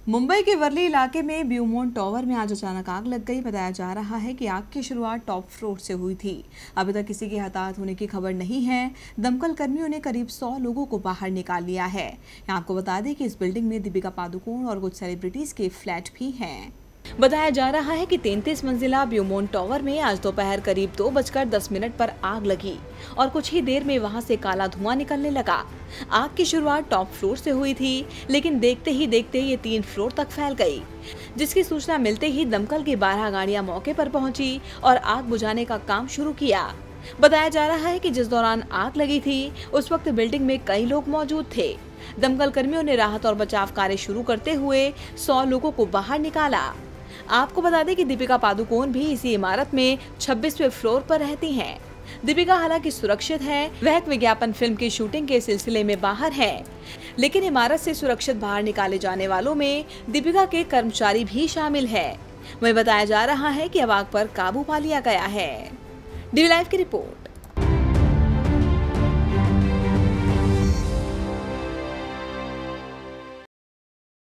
मुंबई के वर्ली इलाके में ब्लूमोंट टावर में आज अचानक आग लग गई। बताया जा रहा है कि आग की शुरुआत टॉप फ्लोर से हुई थी। अभी तक किसी के हताहत होने की खबर नहीं है। दमकल कर्मियों ने करीब 100 लोगों को बाहर निकाल लिया है। आपको बता दें कि इस बिल्डिंग में दीपिका पादुकोण और कुछ सेलिब्रिटीज के फ्लैट भी हैं। बताया जा रहा है कि 33 मंजिला ब्लूमोंट टावर में आज दोपहर करीब 2:10 पर आग लगी और कुछ ही देर में वहां से काला धुआं निकलने लगा। आग की शुरुआत टॉप फ्लोर से हुई थी, लेकिन देखते ही देखते ये 3 फ्लोर तक फैल गई, जिसकी सूचना मिलते ही दमकल की 12 गाड़ियां मौके पर पहुंची और आग बुझाने का काम शुरू किया। बताया जा रहा है कि जिस दौरान आग लगी थी उस वक्त बिल्डिंग में कई लोग मौजूद थे। दमकल कर्मियों ने राहत और बचाव कार्य शुरू करते हुए 100 लोगों को बाहर निकाला। आपको बता दें कि दीपिका पादुकोण भी इसी इमारत में 26वें फ्लोर पर रहती हैं। दीपिका हालांकि सुरक्षित हैं, वह एक विज्ञापन फिल्म की शूटिंग के सिलसिले में बाहर हैं, लेकिन इमारत से सुरक्षित बाहर निकाले जाने वालों में दीपिका के कर्मचारी भी शामिल हैं। वहीं बताया जा रहा है कि अब आग पर काबू पा लिया गया है। DV लाइव की रिपोर्ट।